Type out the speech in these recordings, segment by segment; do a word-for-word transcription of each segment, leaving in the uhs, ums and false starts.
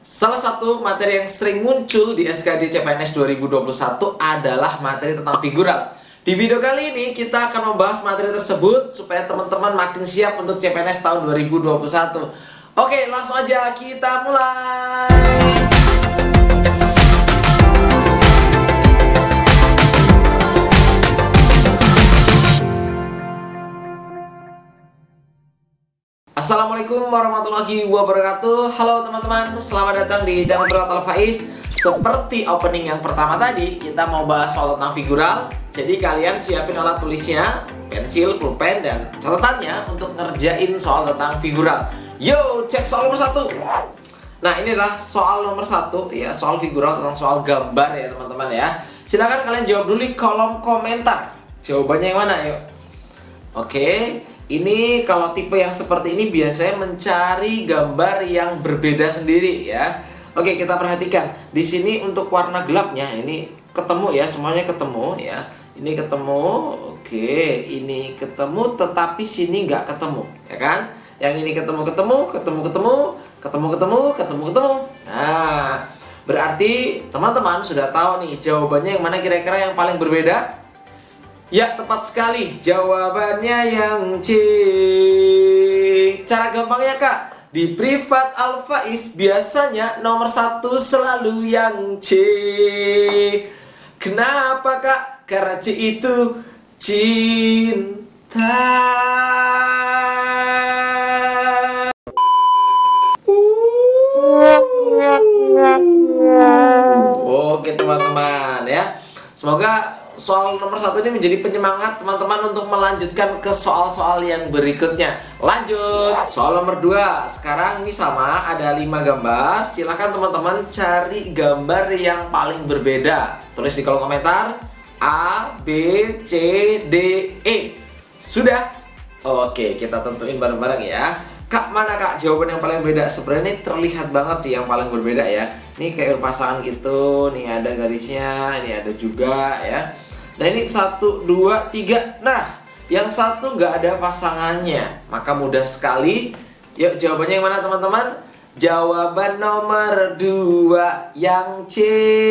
Salah satu materi yang sering muncul di S K D C P N S dua ribu dua puluh satu adalah materi tentang figural. Di video kali ini kita akan membahas materi tersebut supaya teman-teman makin siap untuk C P N S tahun dua ribu dua puluh satu. Oke, langsung aja kita mulai. Assalamualaikum warahmatullahi wabarakatuh. Halo teman-teman, selamat datang di channel Berat Al Faiz. Seperti opening yang pertama tadi, kita mau bahas soal tentang figural. Jadi kalian siapin alat tulisnya, pensil, pulpen, dan catatannya untuk ngerjain soal tentang figural. Yo, cek soal nomor satu. Nah, ini adalah soal nomor satu ya, soal figural tentang soal gambar ya teman-teman ya. Silahkan kalian jawab dulu di kolom komentar. Jawabannya yang mana yuk? Oke. Ini kalau tipe yang seperti ini biasanya mencari gambar yang berbeda sendiri ya. Oke, kita perhatikan. Di sini untuk warna gelapnya ini ketemu ya, semuanya ketemu ya. Ini ketemu, oke, ini ketemu, tetapi sini nggak ketemu, ya kan? Yang ini ketemu, ketemu, ketemu, ketemu, ketemu, ketemu, ketemu, ketemu. Nah, berarti teman-teman sudah tahu nih jawabannya yang mana kira-kira yang paling berbeda? Ya, tepat sekali. Jawabannya yang C. Cara gampangnya, Kak, di Privat Al Faiz biasanya nomor satu selalu yang C. Kenapa, Kak? Karena C itu cinta. Oke, teman-teman ya. Semoga soal nomor satu ini menjadi penyemangat teman-teman untuk melanjutkan ke soal-soal yang berikutnya. Lanjut, soal nomor dua. Sekarang ini sama, ada lima gambar. Silahkan teman-teman cari gambar yang paling berbeda. Tulis di kolom komentar A, B, C, D, E. Sudah? Oke, kita tentuin bareng-bareng ya. Kak, mana Kak jawaban yang paling beda? Sebenarnya ini terlihat banget sih yang paling berbeda ya. Ini kayak berpasangan gitu. Nih ada garisnya, ini ada juga ya. Nah ini satu, dua, tiga. Nah, yang satu nggak ada pasangannya. Maka mudah sekali. Yuk, jawabannya yang mana teman-teman? Jawaban nomor dua, yang C.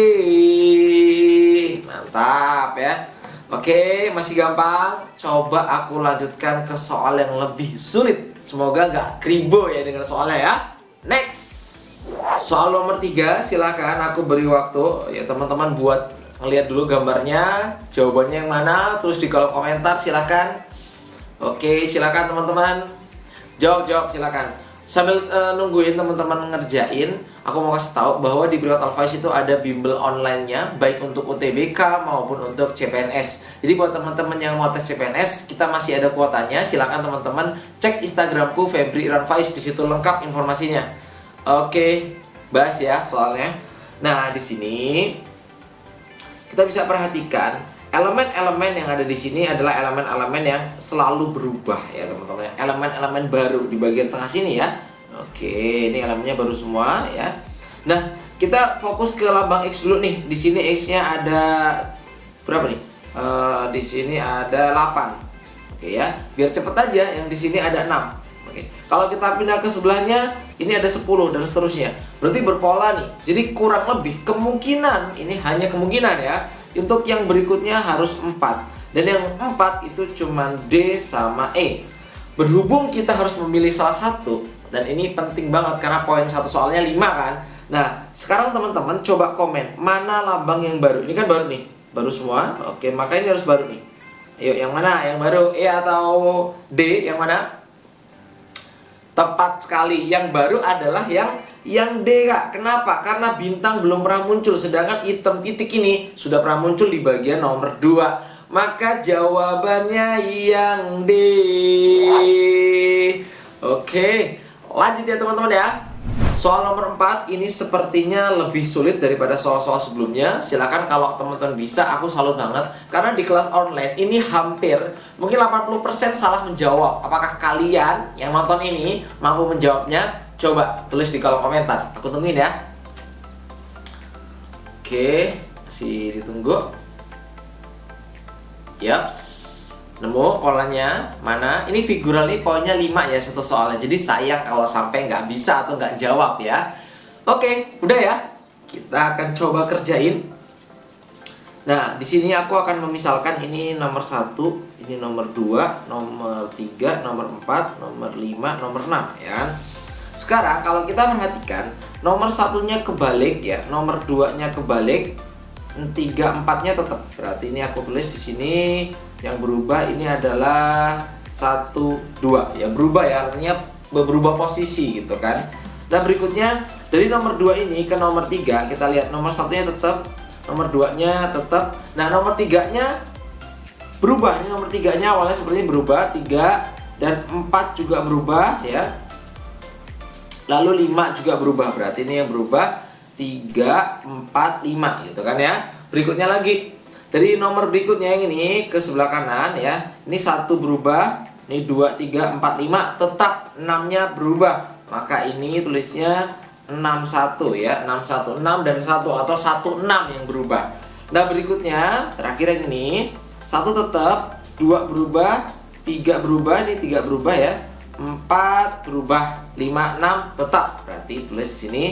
Mantap ya. Oke, masih gampang. Coba aku lanjutkan ke soal yang lebih sulit. Semoga nggak kribo ya dengan soalnya ya. Next. Soal nomor tiga, silakan aku beri waktu ya teman-teman buat ngelihat dulu gambarnya, jawabannya yang mana, terus di kolom komentar silakan. Oke, silakan teman-teman. Jawab-jawab silakan. Sambil uh, nungguin teman-teman ngerjain, aku mau kasih tahu bahwa di Privat Al Faiz itu ada bimbel online-nya baik untuk U T B K maupun untuk C P N S. Jadi buat teman-teman yang mau tes C P N S, kita masih ada kuotanya. Silakan teman-teman cek Instagramku Febri Irwan Faiz, di situ lengkap informasinya. Oke, bahas ya soalnya. Nah, di sini kita bisa perhatikan elemen-elemen yang ada di sini adalah elemen-elemen yang selalu berubah ya teman-teman. Elemen-elemen baru di bagian tengah sini ya. Oke, ini elemennya baru semua ya. Nah, kita fokus ke lambang X dulu nih. Di sini X-nya ada berapa nih? Uh, di sini ada delapan. Oke ya. Biar cepet aja, yang di sini ada enam. Oke. Kalau kita pindah ke sebelahnya, ini ada sepuluh dan seterusnya. Berarti berpola nih. Jadi kurang lebih kemungkinan, ini hanya kemungkinan ya. Untuk yang berikutnya harus empat. Dan yang empat itu cuma D sama E. Berhubung kita harus memilih salah satu, dan ini penting banget karena poin satu soalnya lima kan. Nah, sekarang teman-teman coba komen mana lambang yang baru. Ini kan baru nih, baru semua. Oke, maka ini harus baru nih. Ayo, yang mana? Yang baru E atau D? Yang mana? Tepat sekali, yang baru adalah yang yang D, Kak. Kenapa? Karena bintang belum pernah muncul, sedangkan item titik ini sudah pernah muncul di bagian nomor dua. Maka jawabannya yang D. Oke, lanjut ya teman-teman ya. Soal nomor empat ini sepertinya lebih sulit daripada soal-soal sebelumnya. Silakan kalau teman-teman bisa, aku salut banget. Karena di kelas online ini hampir mungkin delapan puluh persen salah menjawab. Apakah kalian yang nonton ini mampu menjawabnya? Coba tulis di kolom komentar. Aku tungguin ya. Oke, masih ditunggu. Yaps. Nemu polanya mana? Ini figural ini poinnya lima ya satu soalnya. Jadi sayang kalau sampai nggak bisa atau nggak jawab ya. Oke, udah ya. Kita akan coba kerjain. Nah, di sini aku akan memisalkan ini nomor satu, ini nomor dua, nomor tiga, nomor empat, nomor lima, nomor enam ya. Sekarang kalau kita perhatikan, nomor satunya kebalik ya, nomor duanya kebalik, tiga, empatnya tetap. Berarti ini aku tulis di sini yang berubah ini adalah satu, dua ya, berubah ya, artinya berubah posisi gitu kan. Nah, berikutnya dari nomor dua ini ke nomor tiga, kita lihat nomor satunya tetap, nomor duanya tetap. Nah, nomor tiganya berubah. Ini nomor tiganya awalnya seperti ini berubah, tiga dan empat juga berubah ya. Lalu lima juga berubah. Berarti ini yang berubah tiga, empat, lima gitu kan ya. Berikutnya lagi. Dari nomor berikutnya yang ini ke sebelah kanan ya. Ini satu berubah, ini dua, tiga, empat, lima tetap, enam-nya berubah. Maka ini tulisnya enam satu ya, enam satu, enam dan satu atau satu enam yang berubah. Nah, berikutnya terakhir yang ini, satu tetap, dua berubah, tiga berubah, ini tiga berubah ya, empat berubah, lima, enam tetap. Berarti tulis di sini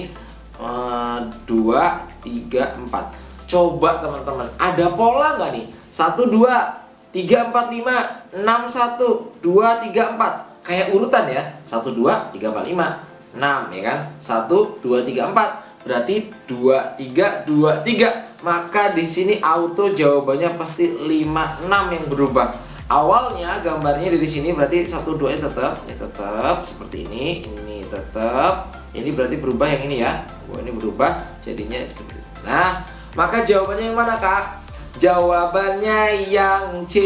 dua, tiga, empat. Coba teman-teman, ada pola nggak nih? satu, dua, tiga, empat, lima, enam, satu, dua, tiga, empat. Kayak urutan ya, satu, dua, tiga, empat, lima, enam ya kan, satu, dua, tiga, empat. Berarti dua, tiga, dua, tiga. Maka di sini auto jawabannya pasti lima, enam yang berubah. Awalnya gambarnya dari sini berarti satu, dua nya tetap, ini tetap seperti ini, ini tetap. Ini berarti berubah yang ini ya. Wah, ini berubah jadinya seperti ini. Nah, maka jawabannya yang mana, Kak? Jawabannya yang C.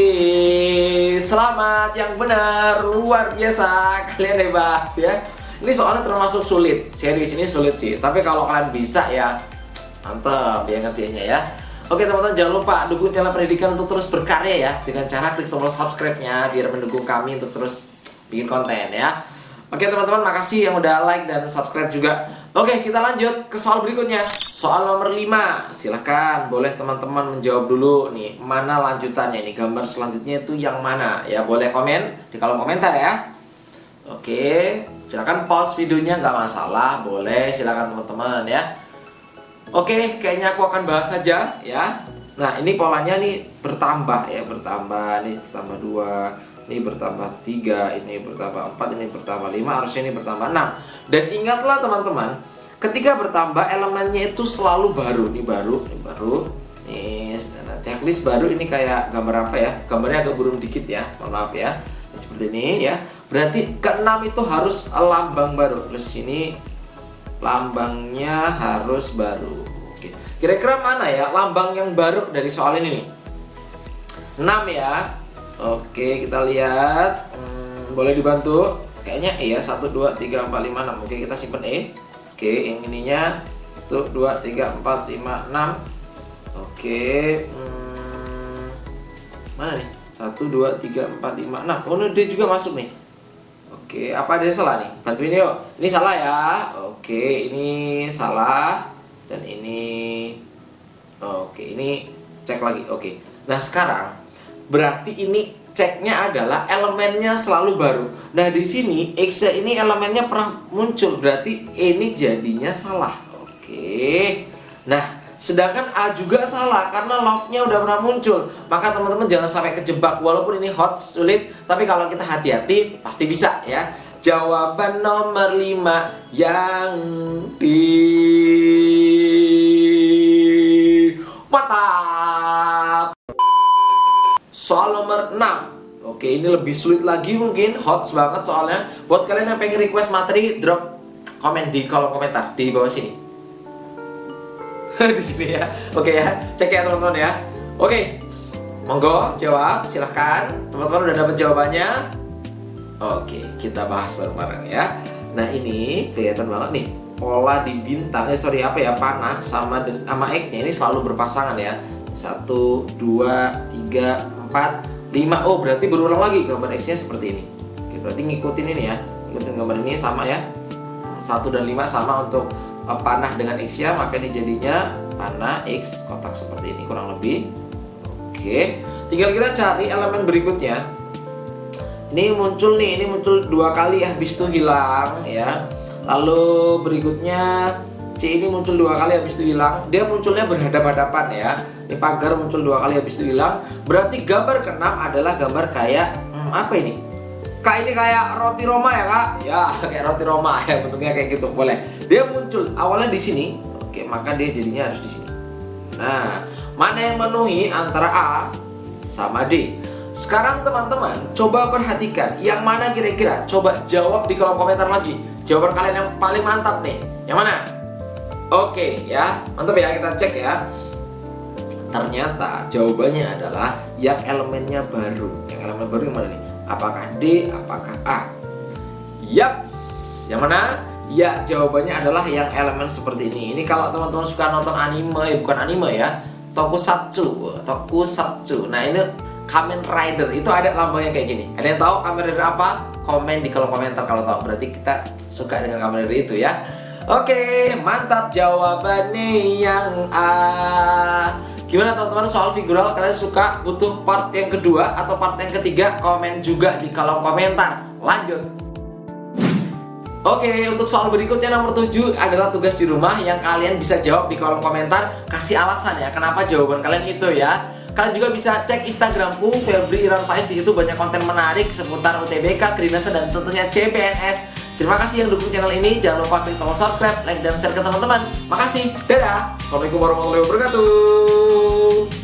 Selamat, yang benar, luar biasa, kalian hebat ya. Ini soalnya termasuk sulit, serius ini sulit sih. Tapi kalau kalian bisa ya, mantap ya ngerjainnya ya. Oke teman-teman, jangan lupa dukung channel pendidikan untuk terus berkarya ya, dengan cara klik tombol subscribe-nya biar mendukung kami untuk terus bikin konten ya. Oke teman-teman, makasih yang udah like dan subscribe juga. Oke, kita lanjut ke soal berikutnya. Soal nomor lima. Silahkan, boleh teman-teman menjawab dulu nih, mana lanjutannya nih, gambar selanjutnya itu yang mana ya. Boleh komen di kolom komentar ya. Oke, silakan pause videonya, nggak masalah, boleh, silakan teman-teman ya. Oke, kayaknya aku akan bahas saja ya. Nah, ini polanya nih bertambah ya, bertambah nih, bertambah dua, ini bertambah tiga, ini bertambah empat, ini bertambah lima, harusnya ini bertambah enam. Dan ingatlah teman-teman, ketika bertambah elemennya itu selalu baru. Ini baru, ini baru. Nih, nah, checklist baru ini kayak gambar apa ya? Gambarnya agak burung dikit ya, mohon maaf ya. Seperti ini ya. Berarti keenam itu harus lambang baru. Terus sini lambangnya harus baru. Oke. Kira-kira mana ya lambang yang baru dari soal ini nih? enam ya. Oke, kita lihat. Hmm, boleh dibantu? Kayaknya E ya, satu, dua, tiga, empat, lima, enam. Oke, kita simpen E. Oke, yang ininya satu, dua, tiga, empat, lima, enam. Oke. Hmm, mana nih? satu, dua, tiga, empat, lima, enam. Oh, ini dia juga masuk nih. Oke, apa ada yang salah nih? Bantuin yuk. Ini salah ya. Oke, ini salah. Dan ini. Oke, ini cek lagi. Oke. Nah, sekarang berarti ini ceknya adalah elemennya selalu baru. Nah, di sini X ini elemennya pernah muncul. Berarti ini jadinya salah. Oke. Nah, sedangkan A juga salah karena love-nya udah pernah muncul. Maka teman-teman jangan sampai kejebak. Walaupun ini hot, sulit, tapi kalau kita hati-hati pasti bisa ya. Jawaban nomor lima yang di mantap. Soal nomor enam. Oke, ini lebih sulit lagi mungkin, hot banget soalnya. Buat kalian yang pengen request materi, drop komen di kolom komentar di bawah sini. Di sini ya. Oke ya, cek ya teman-teman ya. Oke, monggo jawab, silahkan. Teman-teman udah dapat jawabannya? Oke, kita bahas bareng-bareng ya. Nah, ini kelihatan banget nih pola di bintang, eh sorry apa ya, panah sama sama X-nya ini selalu berpasangan ya. Satu, dua, tiga, empat, lima. Oh, berarti berulang lagi gambar X-nya seperti ini. Oke, berarti ngikutin ini ya. Ngikutin gambar ini sama ya. Satu dan lima sama untuk panah dengan X ya, maka ini jadinya panah X kotak seperti ini kurang lebih. Oke, tinggal kita cari elemen berikutnya. Ini muncul nih, ini muncul dua kali habis itu hilang ya. Lalu berikutnya C C ini muncul dua kali habis itu hilang. Dia munculnya berhadapan-hadapan ya. Ini pagar muncul dua kali habis itu hilang. Berarti gambar keenam adalah gambar kayak hmm, apa ini? Kak, ini kayak roti Roma ya kak? Ya kayak roti Roma ya, bentuknya kayak gitu. Boleh. Dia muncul awalnya di sini. Oke, maka dia jadinya harus di sini. Nah, mana yang memenuhi antara A sama D? Sekarang teman-teman coba perhatikan yang mana kira-kira. Coba jawab di kolom komentar lagi. Jawaban kalian yang paling mantap nih. Yang mana? Oke ya, mantap ya, kita cek ya. Ternyata jawabannya adalah yang elemennya baru. Yang elemen baru yang mana nih? Apakah D? Apakah A? Yaps, yang mana? Ya, jawabannya adalah yang elemen seperti ini. Ini kalau teman-teman suka nonton anime, ya bukan anime ya, tokusatsu, tokusatsu. Nah ini Kamen Rider, itu ada lambangnya kayak gini. Ada yang tahu Kamen Rider apa? Komen di kolom komentar kalau tahu. Berarti kita suka dengan Kamen Rider itu ya. Oke, mantap jawabannya yang A. Gimana teman-teman soal figural? Kalian suka butuh part yang kedua atau part yang ketiga? Komen juga di kolom komentar. Lanjut. Oke, untuk soal berikutnya nomor tujuh adalah tugas di rumah yang kalian bisa jawab di kolom komentar. Kasih alasan ya, kenapa jawaban kalian itu ya. Kalian juga bisa cek Instagramku Febri Iran Faiz, di situ banyak konten menarik seputar U T B K, kedinasan dan tentunya C P N S. Terima kasih yang dukung channel ini. Jangan lupa klik tombol subscribe, like dan share ke teman-teman. Makasih. Dadah. Assalamualaikum warahmatullahi wabarakatuh.